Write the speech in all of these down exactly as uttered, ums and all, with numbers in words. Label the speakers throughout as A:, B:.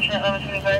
A: intersection at eleven twenty-five.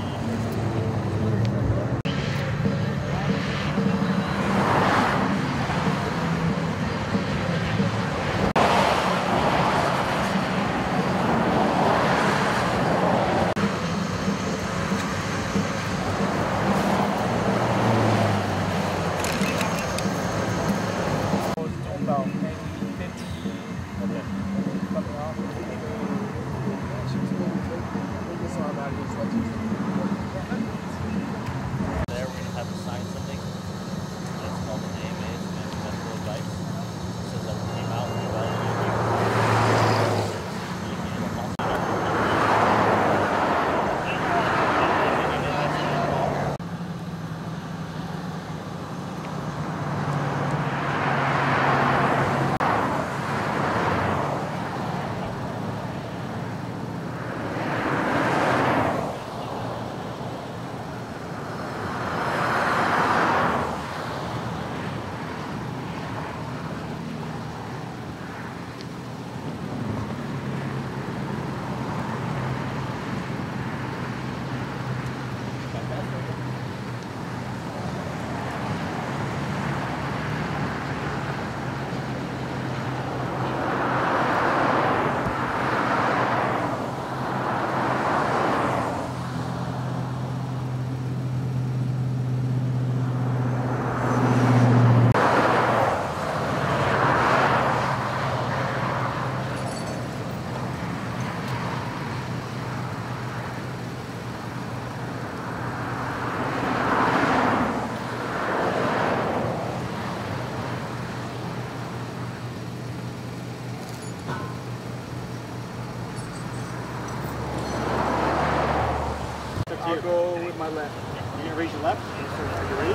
B: I'll go with my left. You're going to raise your left? Are you ready?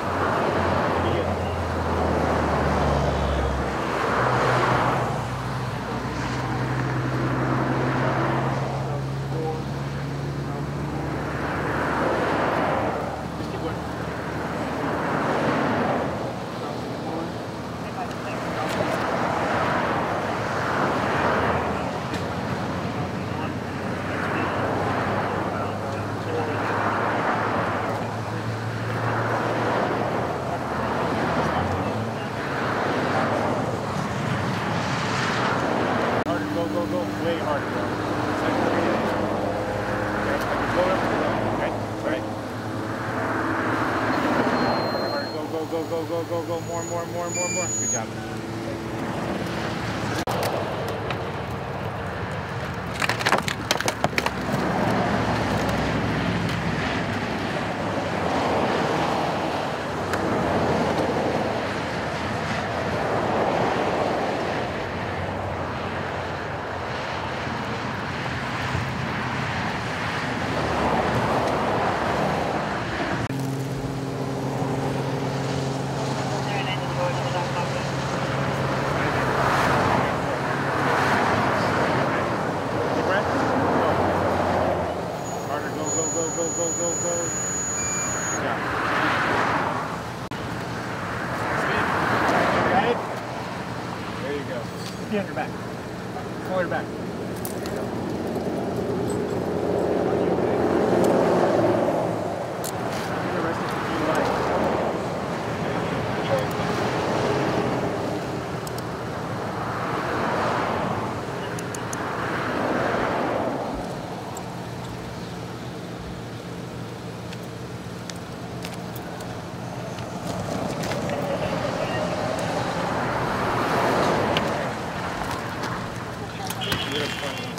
B: You get way harder, bro. Go, go, go, go, go, go, more, more, more, more, more. Good job. Go, go, go, go. Yeah. Right? There you go. Be on your back. Pull your back. Beautiful.